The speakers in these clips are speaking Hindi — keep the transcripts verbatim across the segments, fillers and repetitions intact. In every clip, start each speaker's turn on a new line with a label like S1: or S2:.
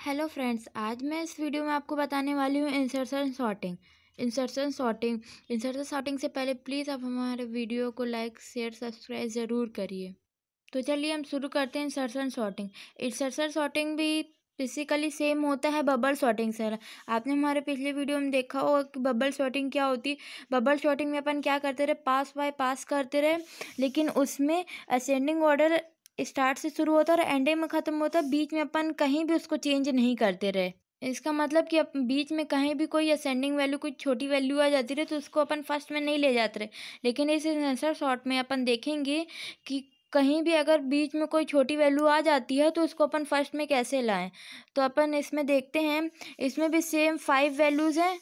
S1: हेलो फ्रेंड्स, आज मैं इस वीडियो में आपको बताने वाली हूँ insertion sorting. Insertion sorting insertion sorting से पहले प्लीज़ आप हमारे वीडियो को लाइक शेयर सब्सक्राइब ज़रूर करिए। तो चलिए हम शुरू करते हैं इंसर्शन सॉर्टिंग। इंसर्शन सॉर्टिंग भी बेसिकली सेम होता है बबल सॉर्टिंग से। आपने हमारे पिछले वीडियो में देखा होगा कि बबल सॉर्टिंग क्या होती है। बबल सॉर्टिंग में अपन क्या करते रहे, पास बाय पास करते रहे, लेकिन उसमें असेंडिंग ऑर्डर स्टार्ट से शुरू होता है और एंडिंग में ख़त्म होता है। बीच में अपन कहीं भी उसको चेंज नहीं करते रहे। इसका मतलब कि अब बीच में कहीं भी कोई असेंडिंग वैल्यू, कोई छोटी वैल्यू आ जाती रहे तो उसको अपन फर्स्ट में नहीं ले जाते रहे। लेकिन इस इंसर्शन सॉर्ट में अपन देखेंगे कि कहीं भी अगर बीच में कोई छोटी वैल्यू आ जाती है तो उसको अपन फर्स्ट में कैसे लाएं। तो अपन इसमें देखते हैं, इसमें भी सेम फाइव वैल्यूज़ हैं,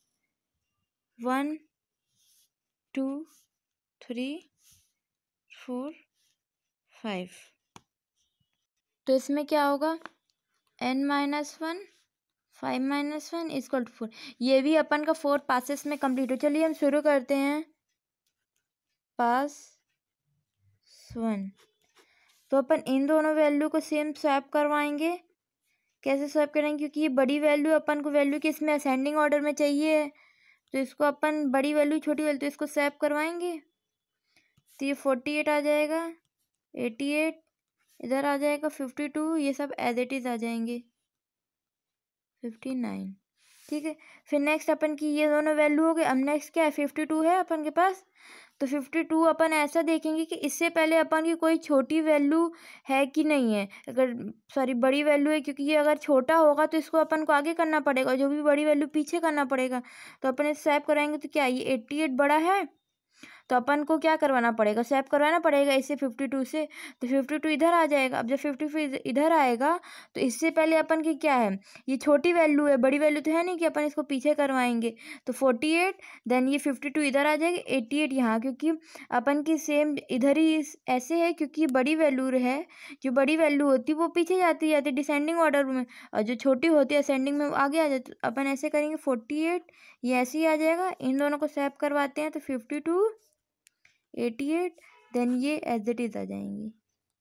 S1: one two three four five. तो इसमें क्या होगा, N minus one five minus one equal to four. ये भी अपन का फोर पासेस में कंप्लीट हो। चलिए हम शुरू करते हैं। पास वन, तो अपन इन दोनों वैल्यू को सेम स्वैप करवाएंगे। कैसे स्वैप करेंगे, क्योंकि ये बड़ी वैल्यू अपन को वैल्यू किस में असेंडिंग ऑर्डर में चाहिए है, तो इसको अपन बड़ी वैल्यू छोटी वैल्यू, तो इसको स्वैप करवाएंगे। तो ये फोर्टी एट आ जाएगा, एटी एट इधर आ जाएगा, फिफ्टी टू, ये सब एज इट इज़ आ जाएंगे, फिफ्टी नाइन। ठीक है, फिर नेक्स्ट अपन की ये दोनों वैल्यू हो गए। अब नेक्स्ट क्या है, फिफ्टी टू है अपन के पास। तो फिफ्टी टू अपन ऐसा देखेंगे कि इससे पहले अपन की कोई छोटी वैल्यू है कि नहीं है। अगर सॉरी बड़ी वैल्यू है, क्योंकि ये अगर छोटा होगा तो इसको अपन को आगे करना पड़ेगा, जो भी बड़ी वैल्यू पीछे करना पड़ेगा। तो अपन इस स्वैप कराएंगे तो क्या, ये एट्टी एट बड़ा है तो अपन को क्या करवाना पड़ेगा, स्वैप करवाना पड़ेगा इससे फिफ्टी टू से। तो फिफ्टी टू इधर आ जाएगा। अब जब फिफ्टी टू इधर आएगा तो इससे पहले अपन की क्या है, ये छोटी वैल्यू है, बड़ी वैल्यू तो है नहीं कि अपन इसको पीछे करवाएंगे। तो फोर्टी एट, देन ये फिफ्टी टू इधर आ जाएगा, एट्टी एट यहाँ, क्योंकि अपन की सेम इधर ही ऐसे है, क्योंकि बड़ी वैल्यू है, जो बड़ी वैल्यू होती है वो पीछे जाती जाती डिसेंडिंग ऑर्डर में, और जो छोटी होती है असेंडिंग में वो आगे आ जाती। अपन ऐसे करेंगे, फोर्टी एट ये ऐसे ही आ जाएगा। इन दोनों को स्वैप करवाते हैं तो fifty two, eighty eight, then ये एज इट इज आ जाएंगी।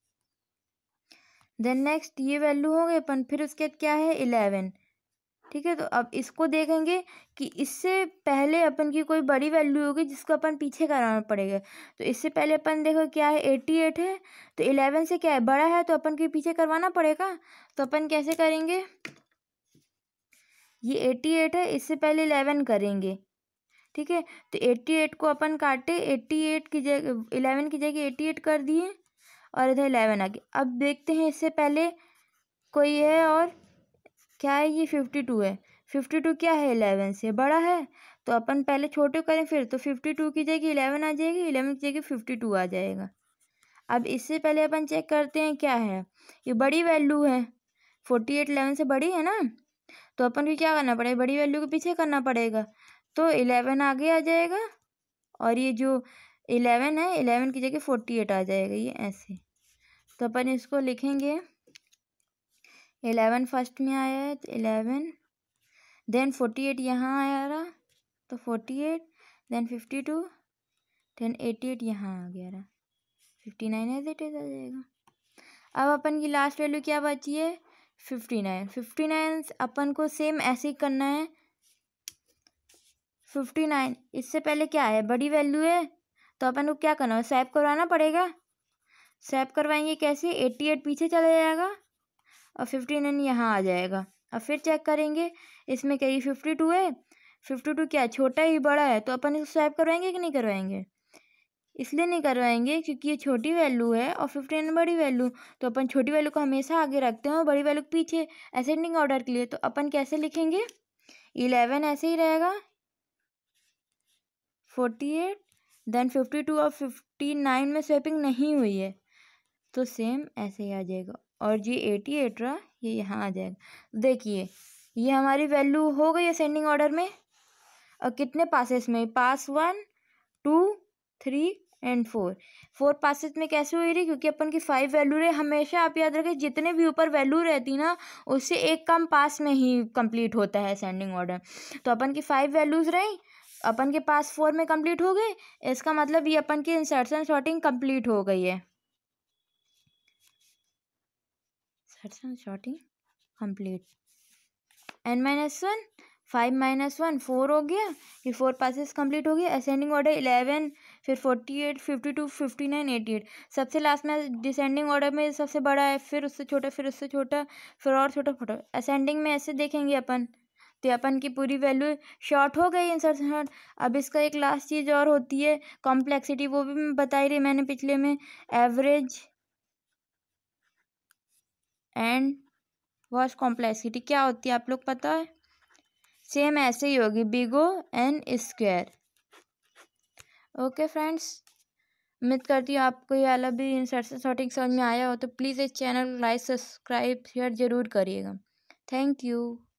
S1: देन नेक्स्ट ये वैल्यू हो गए अपन, फिर उसके बाद क्या है, इलेवन। ठीक है, तो अब इसको देखेंगे कि इससे पहले अपन की कोई बड़ी वैल्यू होगी जिसको अपन पीछे कराना पड़ेगा। तो इससे पहले अपन देखो क्या है, एट्टी एट है, तो इलेवन से क्या है, बड़ा है, तो अपन के पीछे करवाना पड़ेगा। तो अपन कैसे करेंगे, ये एट्टी एट है, इससे पहले इलेवन करेंगे। ठीक है, तो एट्टी एट को अपन काटे, एट्टी एट की जगह इलेवन की जगह एट्टी एट कर दिए, और इधर इलेवन आ गया। अब देखते हैं इससे पहले कोई है, और क्या है, ये फिफ्टी टू है। फिफ्टी टू क्या है, इलेवन से बड़ा है, तो अपन पहले छोटे करें फिर, तो फिफ्टी टू की जगह इलेवन आ जाएगी, इलेवन की जगह फिफ्टी टू आ जाएगा। अब इससे पहले अपन चेक करते हैं क्या है, ये बड़ी वैल्यू है, फोर्टी एट इलेवन से बड़ी है ना, तो अपन को क्या करना पड़ेगा, बड़ी वैल्यू के पीछे करना पड़ेगा। तो इलेवन आगे आ जाएगा, और ये जो इलेवन है, इलेवन की जगह फोर्टी एट आ जाएगा, ये ऐसे। तो अपन इसको लिखेंगे, इलेवन फर्स्ट में आया है तो इलेवन, देन फोर्टी एट यहाँ आया रहा तो forty eight, then fifty two, then eighty eight यहाँ आ गया रहा, fifty nine as it is आ जाएगा। अब अपन की लास्ट वैल्यू क्या बची है, फिफ्टी नाइन। फिफ्टी नाइन अपन को सेम ऐसे ही करना है। फिफ्टी नाइन, इससे पहले क्या है, बड़ी वैल्यू है, तो अपन को क्या करना है, स्वैप करवाना पड़ेगा। स्वैप करवाएंगे कैसे, एट्टी एट पीछे चला जाएगा और फिफ्टी नाइन यहाँ आ जाएगा। अब फिर चेक करेंगे, इसमें क्या, ये फिफ्टी टू है, फिफ्टी टू क्या छोटा ही बड़ा है, तो अपन इसको स्वैप करवाएंगे कि नहीं करवाएंगे, इसलिए नहीं करवाएंगे क्योंकि ये छोटी वैल्यू है और फिफ्टी नाइन बड़ी वैल्यू। तो अपन छोटी वैल्यू को हमेशा आगे रखते हैं और बड़ी वैल्यू के पीछे असेंडिंग ऑर्डर के लिए। तो अपन कैसे लिखेंगे, इलेवन ऐसे ही रहेगा, forty eight, then fifty two और फिफ्टी नाइन में स्वैपिंग नहीं हुई है तो सेम ऐसे ही आ जाएगा, और ये एटी एट रहा, ये यहाँ आ जाएगा। देखिए ये हमारी वैल्यू हो गई असेंडिंग ऑर्डर में, और कितने पासेस में, pass one two three and four. Four passes में कैसे हुई रही, क्योंकि अपन की फाइव वैल्यू रहे। हमेशा आप याद रखें, जितने भी ऊपर वैल्यू रहती ना उससे एक कम पास में ही कंप्लीट होता है असेंडिंग ऑर्डर। तो अपन की फाइव वैल्यूज रही, अपन के पास फोर में कंप्लीट हो गए, इसका मतलब ये अपन की इंसर्शन सॉर्टिंग कंप्लीट हो गई है। Insertion sorting complete. N minus one five minus one four हो गया, ये फोर पासेस कंप्लीट हो गया। असेंडिंग ऑर्डर इलेवन, फिर forty eight, fifty two, fifty nine, eighty eight. सबसे लास्ट में डिसेंडिंग ऑर्डर में सबसे बड़ा है, फिर उससे छोटा, फिर उससे छोटा, फिर और छोटा छोटा। असेंडिंग में ऐसे देखेंगे अपन, तो अपन की पूरी वैल्यू शॉर्ट हो गई इंसर्शन शॉर्ट। अब इसका एक लास्ट चीज़ और होती है कॉम्प्लेक्सिटी, वो भी मैं बताई रही मैंने पिछले में। एवरेज एंड वर्स्ट कॉम्प्लेक्सिटी क्या होती है आप लोग पता है? सेम ऐसे ही होगी, big O N square. Okay friends, उम्मीद करती हूँ आपको ये वाला भी इंसर्शन सॉर्टिंग समझ में आया हो, तो प्लीज़ इस चैनल को लाइक सब्सक्राइब शेयर ज़रूर करिएगा। Thank you.